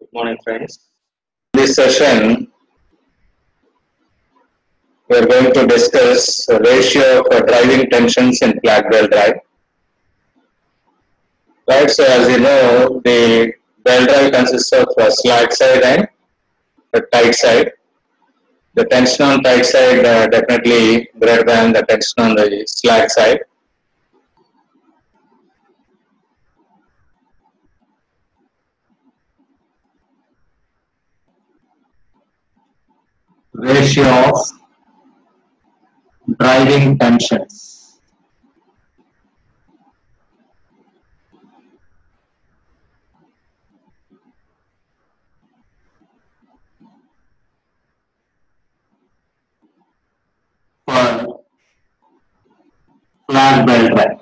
Good morning, friends. In this session, we are going to discuss the ratio of driving tensions in flat belt drive. Right, so as you know, the belt drive consists of a slack side and a tight side. The tension on tight side definitely greater than the tension on the slack side. Ratio of driving tensions. For flat belt drive.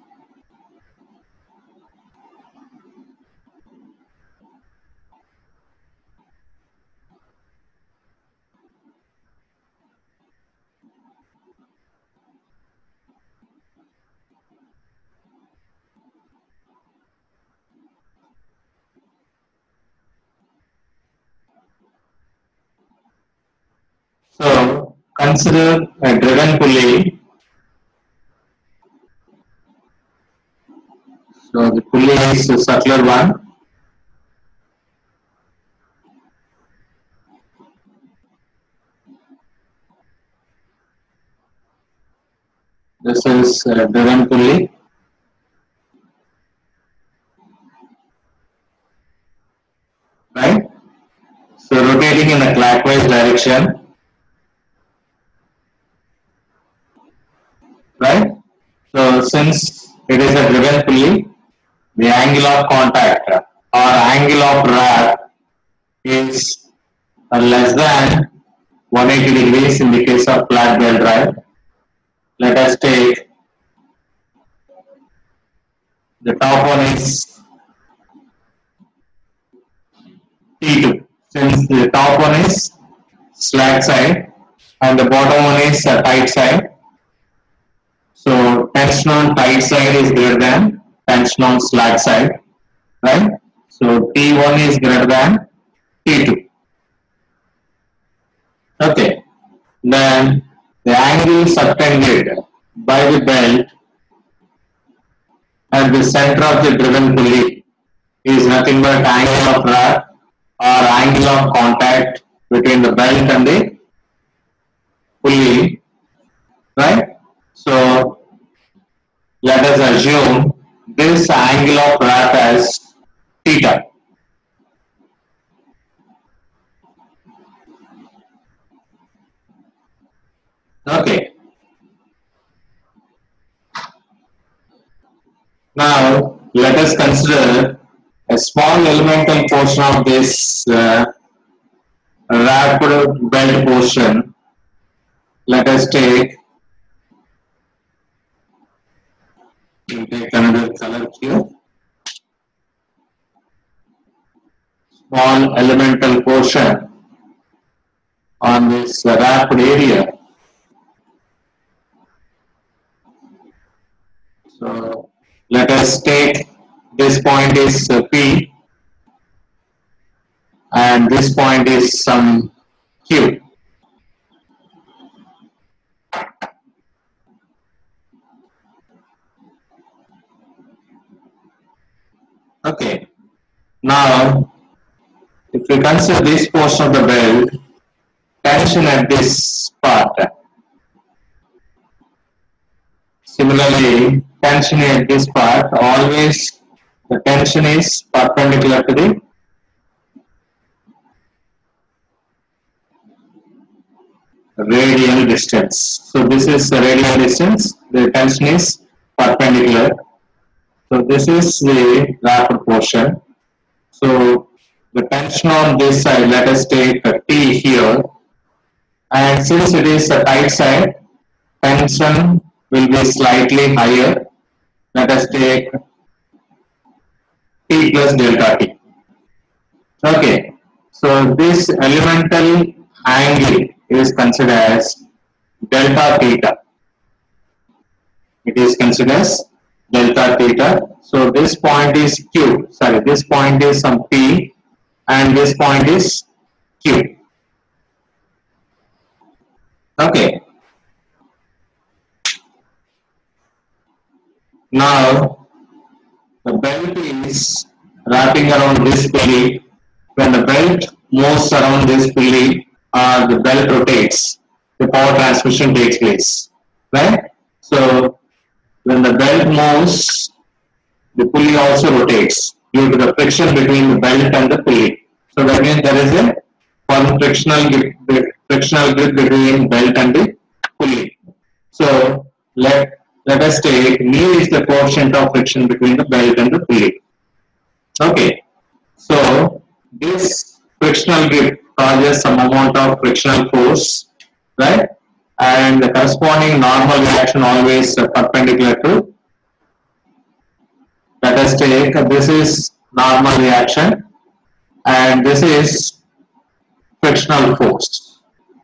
So consider a driven pulley. So the pulley is a circular one. This is a driven pulley. Right? So rotating in a clockwise direction. Right? So since it is a driven pulley, the angle of contact or angle of wrap is less than 180 degrees in the case of flat belt drive. Let us take the top one is T2. Since the top one is slack side and the bottom one is a tight side, so tension on tight side is greater than tension on slack side, right? So T1 is greater than T2. Okay. Then the angle subtended by the belt at the center of the driven pulley is nothing but angle of wrap or angle of contact between the belt and the pulley, right? So let us assume this angle of wrap as theta. Okay. Now let us consider a small elemental portion of this wrapped belt portion. Let us take another color here. Small elemental portion on this wrapped area. So let us take this point is P and this point is some Q. Okay. Now, if we consider this portion of the belt, tension at this part. Similarly, tension at this part, always the tension is perpendicular to the radial distance. So this is the radial distance, the tension is perpendicular. So this is the wrapped portion. So the tension on this side, let us take a T here. And since it is a tight side, tension will be slightly higher. Let us take T plus delta T. Okay. So this elemental angle is considered as delta theta. It is considered as delta theta. So this point is Q. Sorry, this point is some P and this point is Q. Okay. Now the belt is wrapping around this pulley. When the belt moves around this pulley or the belt rotates, the power transmission takes place. Right? So when the belt moves, the pulley also rotates due to the friction between the belt and the pulley. So that means there is a one frictional grip between belt and the pulley. So let us take mu is the coefficient of friction between the belt and the pulley. Okay. So this frictional grip causes some amount of frictional force, right? And the corresponding normal reaction always perpendicular to. Let us take this is normal reaction and this is frictional force.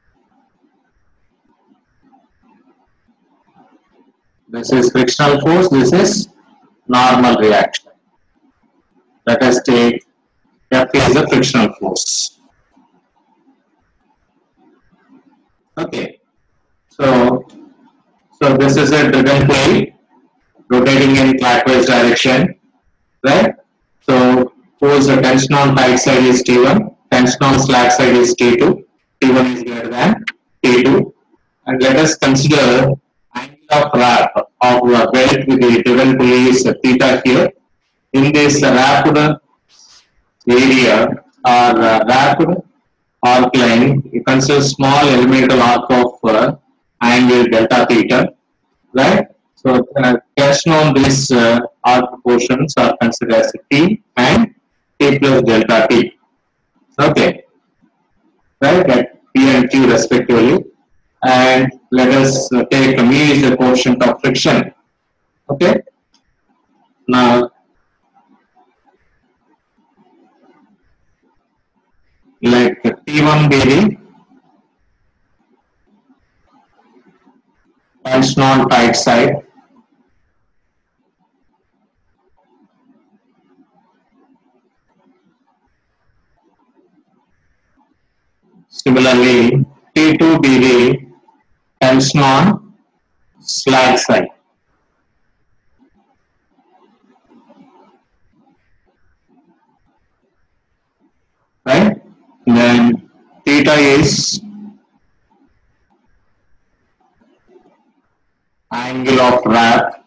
This is frictional force, this is normal reaction. Let us take F is the frictional force. Okay, so this is a driven pulley rotating in clockwise direction, right? So force the tension on tight side is T1, tension on slack side is T2, T1 is greater than T2, and let us consider angle of wrap of the belt with the driven pulley is theta here. In this wrapped area or wrapped arc line, you consider small elemental arc of angle delta theta, right? So tension on these arc portions are considered as T and T plus delta T. Okay, right? At P and Q respectively. And let us take mu is the coefficient of friction. Okay. Now, like T1 be the tension on tight side. Similarly, T2 be the tension on slack side. Right? Then theta is angle of wrap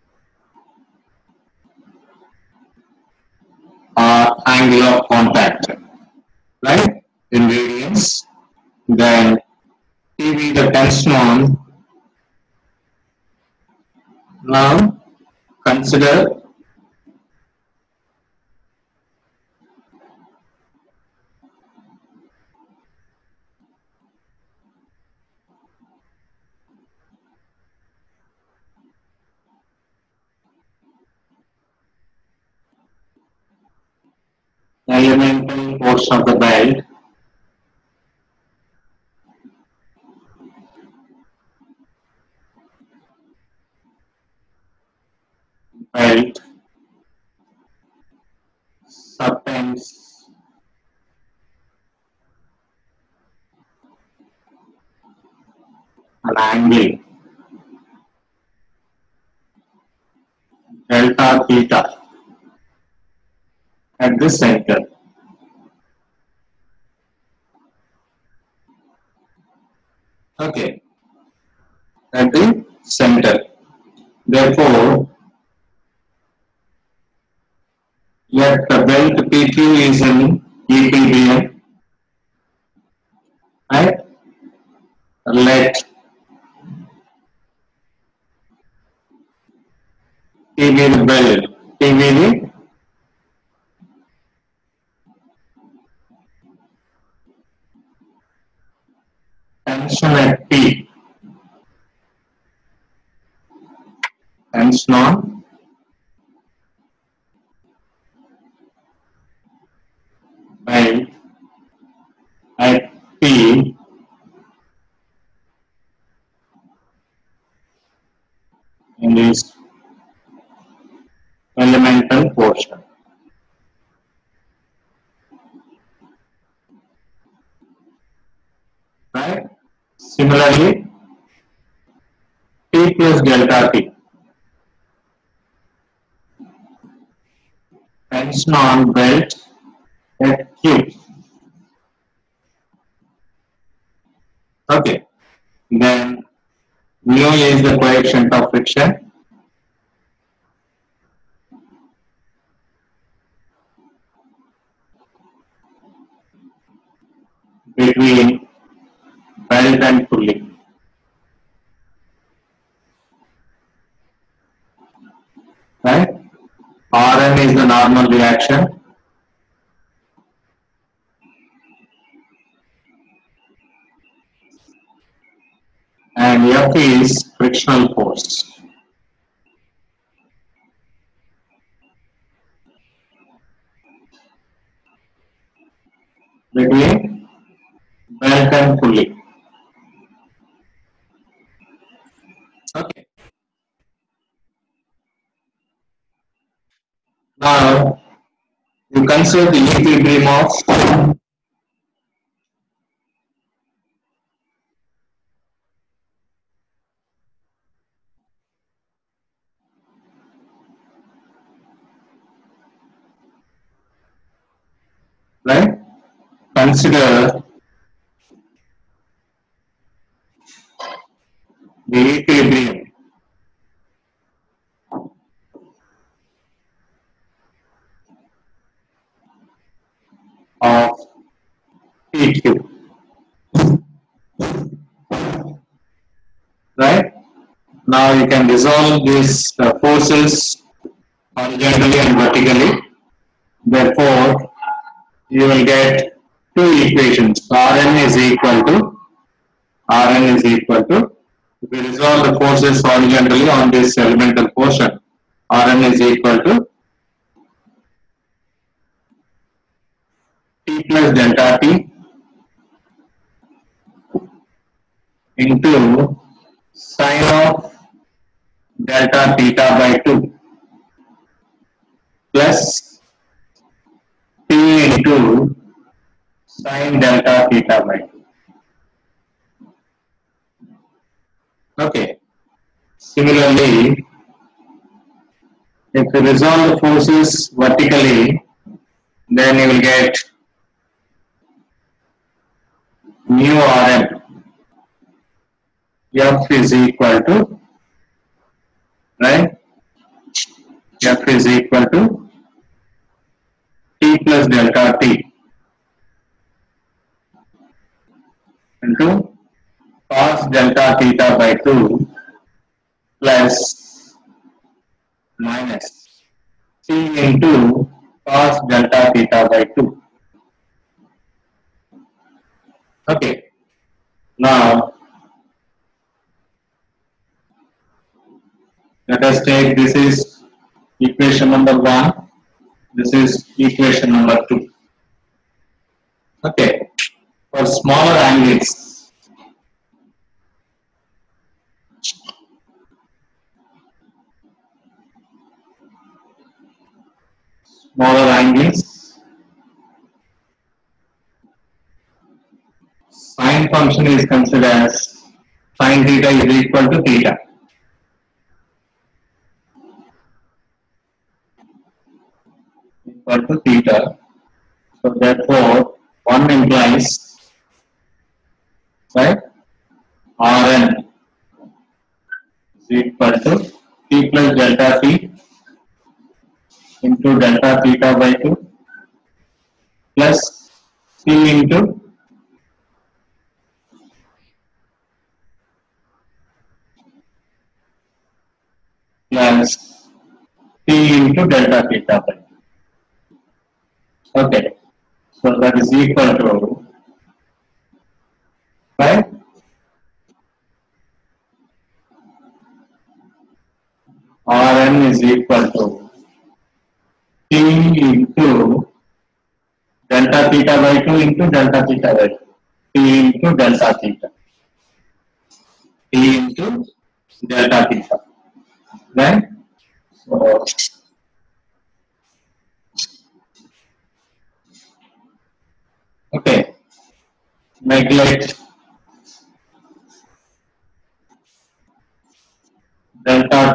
or angle of contact, right? In radians. Then T the tension on. Now consider the elemental portion of the belt. Belt subtends an angle delta theta at the center. Okay, at the center. Therefore, let the belt PQ is in equilibrium, right? Let T be the belt, T be the tension at P, tension on belt at P in this elemental portion. Similarly, T plus delta T. Tension on belt at Q. Okay. Then mu is the coefficient of friction. Between belt and pulley. Right? Rn is the normal reaction. And F is frictional force. Between belt and pulley. Okay. Now you consider the equilibrium of right? Consider the equilibrium of PQ. Right? Now you can resolve these forces horizontally and vertically. Therefore, you will get two equations. Rn is equal to if we resolve the forces horizontally on this elemental portion, Rn is equal to T plus delta T into sine of delta theta by 2 plus T into sine delta theta by 2. Okay. Similarly, if you resolve the forces vertically, then you will get mu Rn. F is equal to, right? F is equal to T plus delta T into cos delta theta by 2 plus minus T into cos delta theta by 2. Okay. Now, let us take this is equation number 1, this is equation number 2. Okay. For smaller angles, sine function is considered as sine theta is equal to theta. Equal to theta. So therefore, one implies, right, Rn is equal to T plus delta T into delta theta by 2 plus T into plus T into delta theta by 2. Okay. So that is equal to, right? Rn is equal to T into delta theta by 2 into delta theta by 2. T into delta theta. T into delta theta. Right? So, okay. Neglect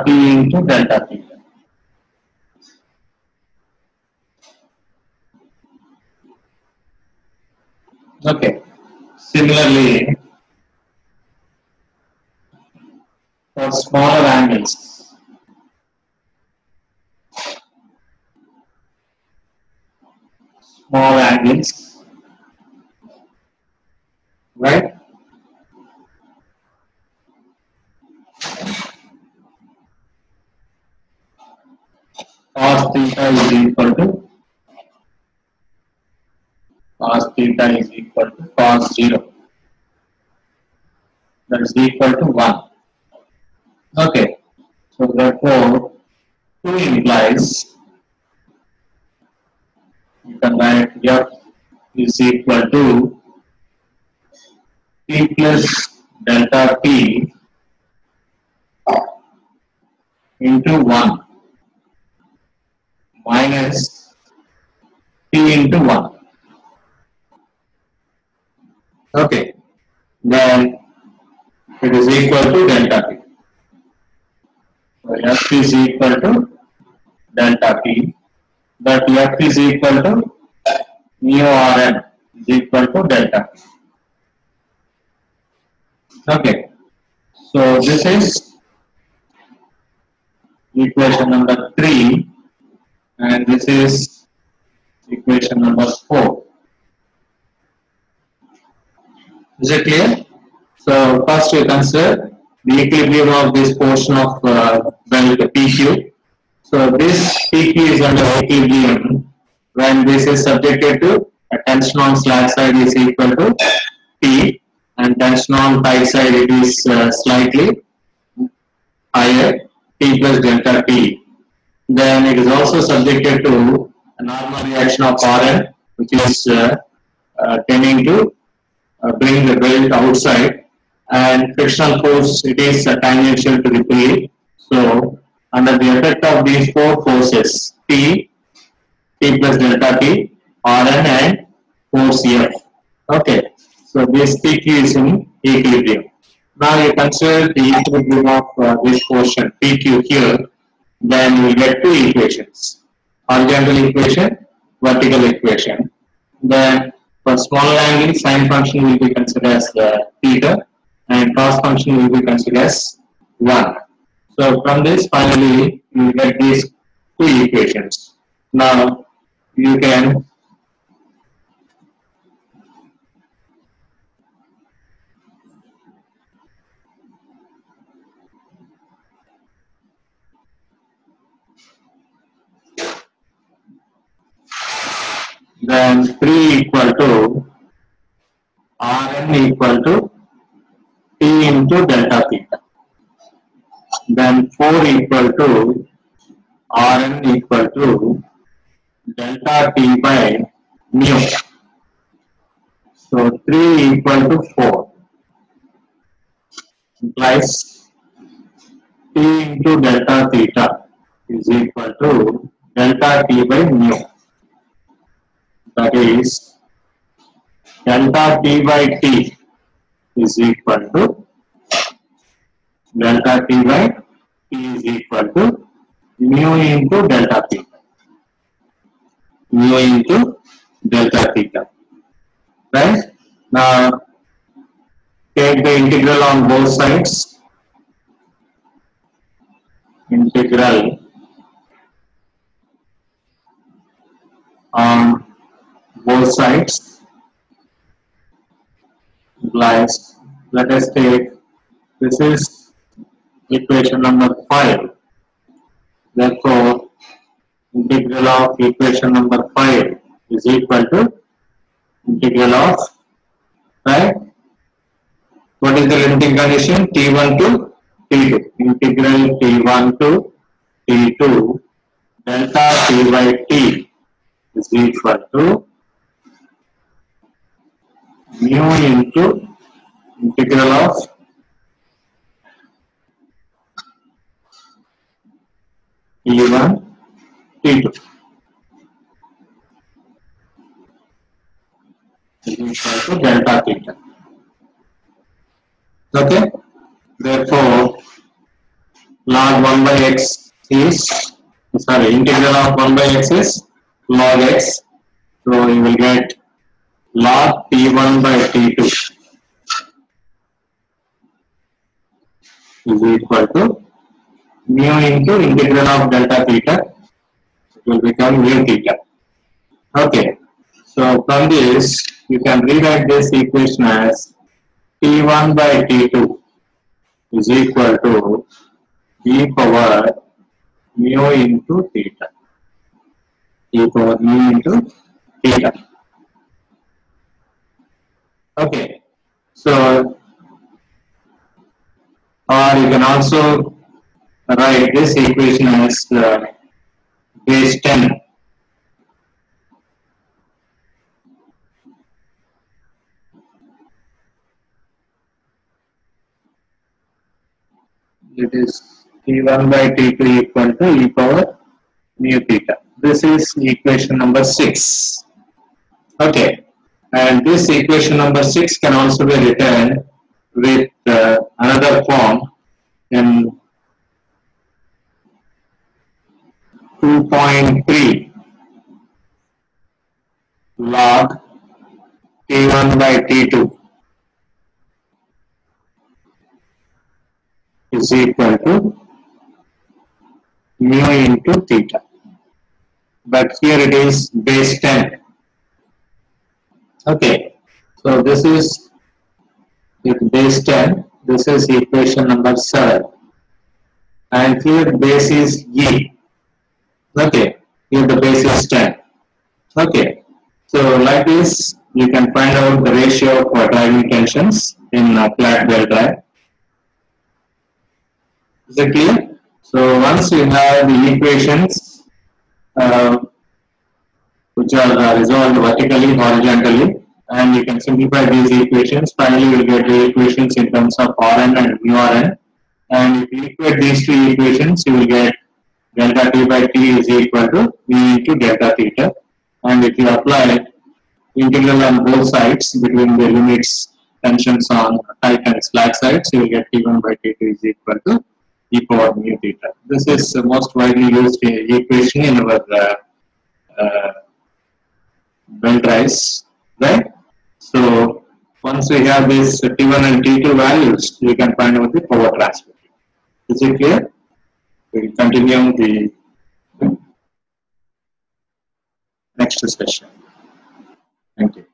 delta T into delta theta. Okay. Similarly, for smaller angles, right? Cos theta is equal to cos 0. That is equal to 1. Okay. So therefore, 2 implies you can write F is equal to T plus delta T into 1 minus T into 1. Okay. Then it is equal to delta T. So F is equal to delta T. But F is equal to mu Rn is equal to delta T. Okay. So this is equation number 3 and this is equation number 4. Is it clear? So first we consider the equilibrium of this portion of belt PQ. So this PQ is under equilibrium when this is subjected to a tension on slack side is equal to T and tension on tight side it is slightly higher, T plus delta T. Then it is also subjected to a normal reaction of Rn which is tending to bring the belt outside, and frictional force it is tangential to the pulley. So under the effect of these four forces T plus delta T, Rn and force F. Okay, so this PQ is in equilibrium. Now you consider the equilibrium of this portion PQ here, then you will get two equations: horizontal equation, vertical equation. Then for smaller angle, sine function will be considered as theta and cos function will be considered as 1. So from this finally you will get these two equations. Now you can then 3 equal to Rn equal to T into delta theta. Then 4 equal to Rn equal to delta T by mu. So 3 equal to 4 implies T into delta theta is equal to delta T by mu. That is delta T by T is equal to delta T by T is equal to mu into delta theta. Mu into delta theta. Right? Now take the integral on both sides. Integral on both sides implies, let us take, this is equation number 5. Therefore, integral of equation number 5 is equal to integral of, right? What is the limiting condition? T1 to T2. Integral T1 to T2 delta T by T is equal to mu into integral of T1 T2 is equal to delta theta. Okay, therefore log 1 by x is, sorry, integral of 1 by x is log x. So you will get log t1 by t2 is equal to mu into integral of delta theta. It will become mu theta. Okay. So from this, you can rewrite this equation as t1 by t2 is equal to e power mu into theta. E power mu into theta. Okay. So, or you can also write this equation as base 10. It is t1 by t2 equal to e power mu theta. This is equation number 6. Okay. And this equation number 6 can also be written with another form in 2.3 log t1 by t2 is equal to mu into theta. But here it is base 10. Okay, so this is with base 10, this is equation number 7. And here base is e. Okay, here the base is 10. Okay, so like this, you can find out the ratio of driving tensions in a flat belt drive. Is it clear? So once you have the equations which are resolved vertically, horizontally, and you can simplify these equations, finally you will get the equations in terms of Rn and mu Rn. And if you equate these two equations, you will get delta t by t is equal to mu into delta theta. And if you apply integral on both sides between the limits tensions on tight and slack sides, you will get t1 by t2 is equal to e power mu theta. This is the most widely used equation in our belt drives, right? So once we have this t1 and t2 values, we can find out the power transfer. Is it clear? We will continue the next session. Thank you.